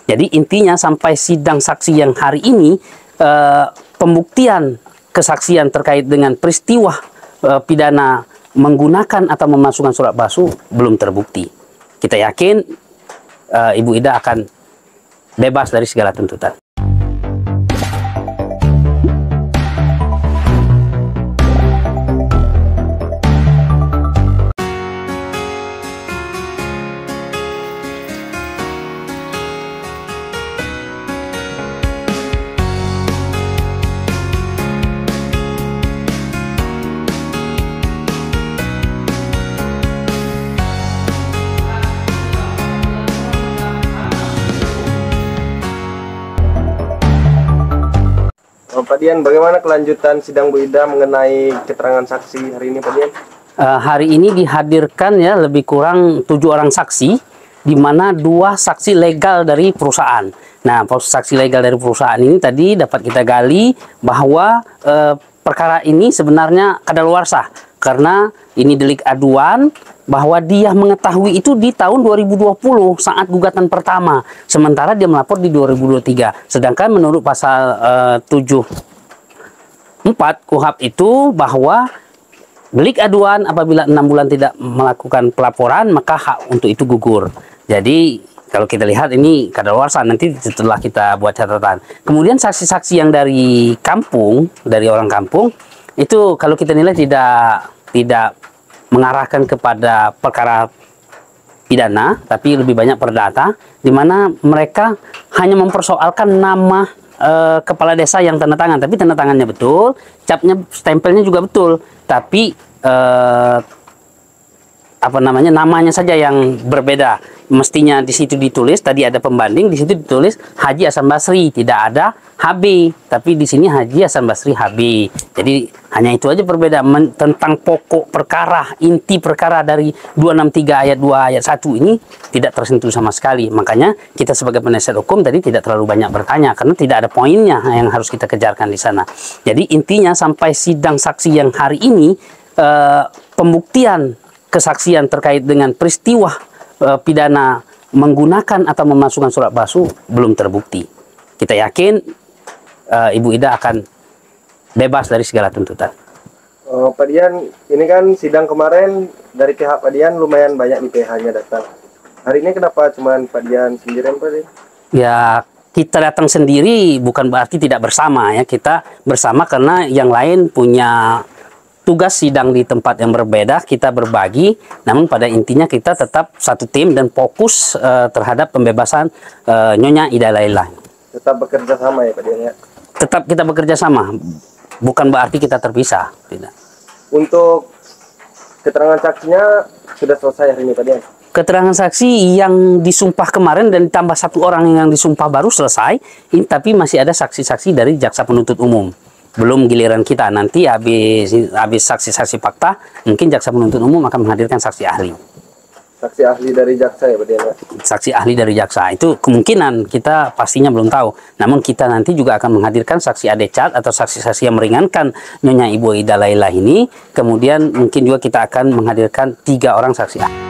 Jadi intinya sampai sidang saksi yang hari ini, pembuktian kesaksian terkait dengan peristiwa pidana menggunakan atau memasukkan surat palsu belum terbukti. Kita yakin Ibu Ida akan bebas dari segala tuntutan. Pak Dian, bagaimana kelanjutan sidang Bu Ida mengenai keterangan saksi hari ini, Pak Dian? Hari ini dihadirkan ya lebih kurang 7 orang saksi, di mana 2 saksi legal dari perusahaan. Nah, saksi legal dari perusahaan ini tadi dapat kita gali bahwa perkara ini sebenarnya kadaluarsa, karena ini delik aduan bahwa dia mengetahui itu di tahun 2020 saat gugatan pertama, sementara dia melapor di 2023. Sedangkan menurut pasal 74 KUHP itu bahwa delik aduan apabila 6 bulan tidak melakukan pelaporan maka hak untuk itu gugur. Jadi kalau kita lihat ini kadaluarsa, nanti setelah kita buat catatan. Kemudian saksi-saksi yang dari kampung, dari orang kampung itu kalau kita nilai tidak mengarahkan kepada perkara pidana, tapi lebih banyak perdata, di mana mereka hanya mempersoalkan nama kepala desa yang tanda tangan, tapi tanda tangannya betul, capnya, stempelnya juga betul, tapi namanya saja yang berbeda. Mestinya di situ ditulis, tadi ada pembanding, di situ ditulis Haji Hasan Basri, tidak ada HB, tapi di sini Haji Hasan Basri HB. Jadi hanya itu aja perbedaan tentang pokok perkara, inti perkara dari 263 ayat 2 ayat 1 ini tidak tersentuh sama sekali. Makanya kita sebagai penasihat hukum tadi tidak terlalu banyak bertanya, karena tidak ada poinnya yang harus kita kejarkan di sana. Jadi intinya sampai sidang saksi yang hari ini, pembuktian kesaksian terkait dengan peristiwa pidana menggunakan atau memasukkan surat palsu belum terbukti. Kita yakin Ibu Ida akan bebas dari segala tuntutan. Pak Dian, ini kan sidang kemarin dari pihak Pak Dian lumayan banyak di PH-nya datang. Hari ini kenapa cuma Pak Dian sendirian, Pak Dian? Ya, kita datang sendiri bukan berarti tidak bersama ya. Kita bersama karena yang lain punya tugas sidang di tempat yang berbeda, kita berbagi, namun pada intinya kita tetap satu tim dan fokus terhadap pembebasan Nyonya Ida Laila. Tetap bekerja sama ya Pak Dian ya? Tetap kita bekerja sama, bukan berarti kita terpisah. Tidak. Untuk keterangan saksinya sudah selesai hari ini Pak Dian? Keterangan saksi yang disumpah kemarin dan ditambah 1 orang yang disumpah baru selesai, tapi masih ada saksi-saksi dari jaksa penuntut umum. Belum giliran kita, nanti habis saksi-saksi fakta, mungkin jaksa penuntut umum akan menghadirkan saksi ahli. Saksi ahli dari jaksa ya Pak Dian? Saksi ahli dari jaksa, itu kemungkinan, kita pastinya belum tahu. Namun kita nanti juga akan menghadirkan saksi adecat atau saksi-saksi yang meringankan Nyonya Ibu Ida Laila ini. Kemudian mungkin juga kita akan menghadirkan 3 orang saksi ahli.